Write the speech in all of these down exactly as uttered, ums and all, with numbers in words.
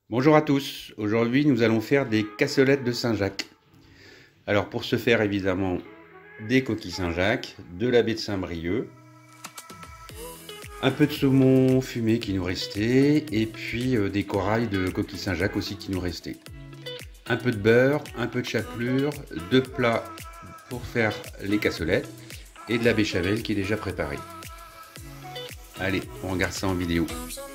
Bonjour à tous, aujourd'hui nous allons faire des cassolettes de Saint-Jacques. Alors pour ce faire évidemment des coquilles Saint-Jacques, de la baie de Saint-Brieuc, un peu de saumon fumé qui nous restait et puis euh, des corails de coquilles Saint-Jacques aussi qui nous restaient. Un peu de beurre, un peu de chapelure, deux plats pour faire les cassolettes et de la béchamel qui est déjà préparée. Allez, on regarde ça en vidéo.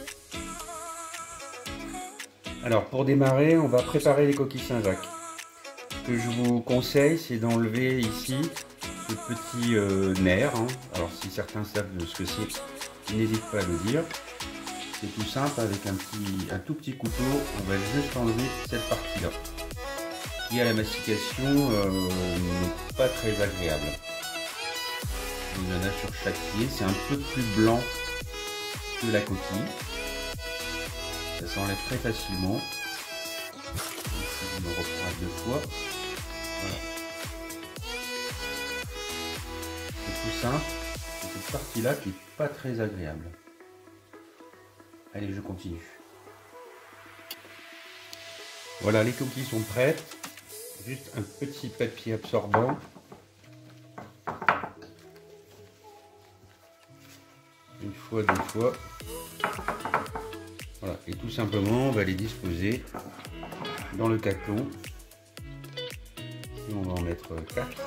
Alors pour démarrer, on va préparer les coquilles Saint-Jacques. Ce que je vous conseille, c'est d'enlever ici ce petit euh, nerf. Hein. Alors si certains savent de ce que c'est, n'hésitez pas à le dire. C'est tout simple, avec un, petit, un tout petit couteau, on va juste enlever cette partie-là, qui à la mastication euh, n'est pas très agréable. Il y en a sur chaque pied, c'est un peu plus blanc que la coquille. Ça s'enlève très facilement. Ici, je me reprends deux fois. Voilà. C'est tout simple. C'est cette partie-là qui n'est pas très agréable. Allez, je continue. Voilà, les coquilles sont prêtes. Juste un petit papier absorbant. Une fois, deux fois. Voilà, et tout simplement, on va les disposer dans le caclon. Ici, on va en mettre quatre.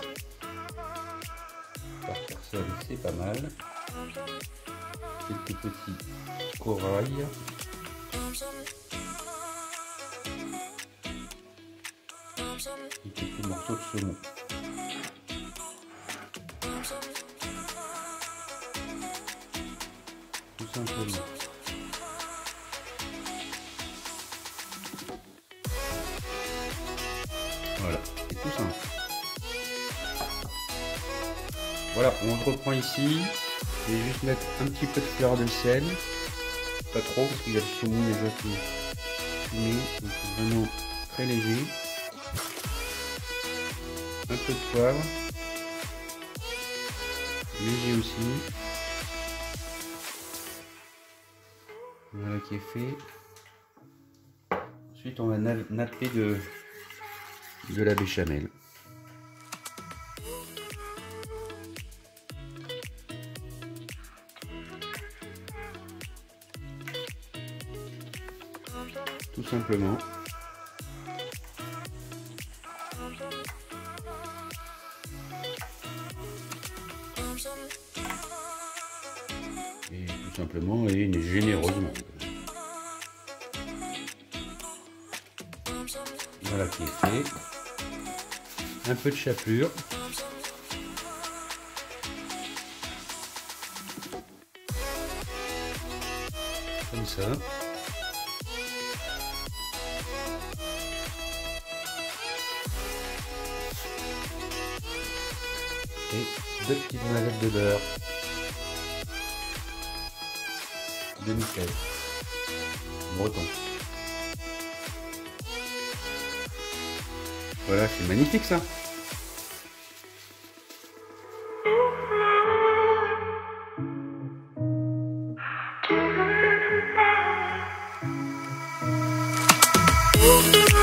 Par personne, c'est pas mal. Quelques petits corails. Et quelques morceaux de saumon. Tout simplement. Voilà, c'est tout simple. Voilà, on se reprend ici. Je vais juste mettre un petit peu de fleur de sel. Pas trop, parce qu'il y a le saumon déjà qui est fumé. Donc c'est vraiment très léger. Un peu de poivre. Léger aussi. Voilà qui est fait. Ensuite, on va napper de, de la béchamel. Tout simplement. Et tout simplement et généreusement. Voilà qui est fait. Un peu de chapelure. Comme ça. Et deux petites noisettes de beurre. De nickel. Breton. Voilà, c'est magnifique ça. Thank you.